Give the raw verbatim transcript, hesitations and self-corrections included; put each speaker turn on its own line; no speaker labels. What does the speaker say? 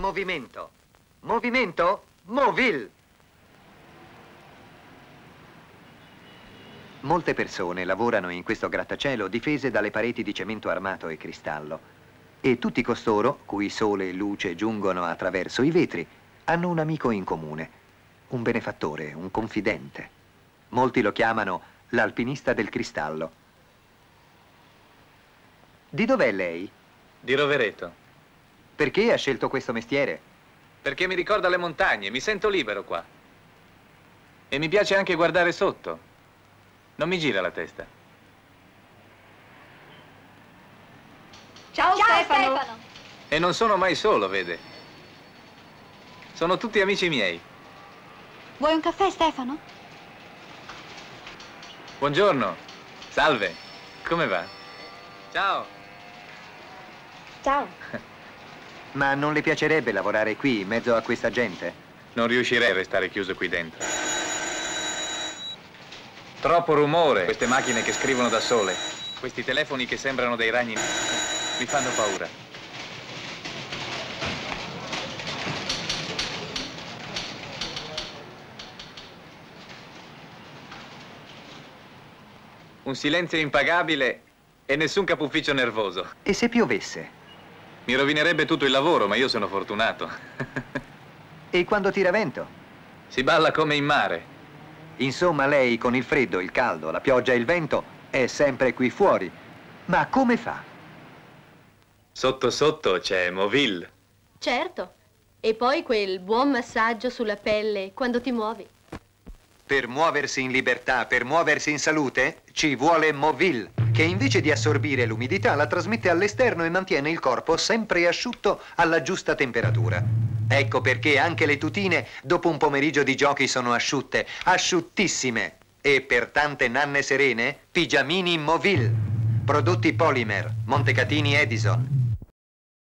movimento. Movimento? Movil! Molte persone lavorano in questo grattacielo difese dalle pareti di cemento armato e cristallo. E tutti costoro, cui sole e luce giungono attraverso i vetri, hanno un amico in comune, un benefattore, un confidente. Molti lo chiamano l'alpinista del cristallo. Di dov'è lei?
Di Rovereto.
Perché ha scelto questo mestiere?
Perché mi ricorda le montagne, mi sento libero qua. E mi piace anche guardare sotto. Non mi gira la testa.
Ciao,
Ciao
Stefano.
Stefano!
E non sono mai solo, vede. Sono tutti amici miei.
Vuoi un caffè, Stefano?
Buongiorno. Salve. Come va? Ciao.
Ciao.
Ma non le piacerebbe lavorare qui, in mezzo a questa gente?
Non riuscirei a restare chiuso qui dentro. Troppo rumore, queste macchine che scrivono da sole, questi telefoni che sembrano dei ragni, mi fanno paura. Un silenzio impagabile e nessun capufficio nervoso.
E se piovesse?
Mi rovinerebbe tutto il lavoro, ma io sono fortunato.
E quando tira vento?
Si balla come in mare.
Insomma, lei con il freddo, il caldo, la pioggia e il vento è sempre qui fuori. Ma come fa?
Sotto sotto c'è Movil.
Certo. E poi quel buon massaggio sulla pelle quando ti muovi.
Per muoversi in libertà, per muoversi in salute, ci vuole Movil, che invece di assorbire l'umidità la trasmette all'esterno e mantiene il corpo sempre asciutto alla giusta temperatura. Ecco perché anche le tutine dopo un pomeriggio di giochi sono asciutte, asciuttissime. E per tante nanne serene, pigiamini Movil. Prodotti Polymer, Montecatini Edison.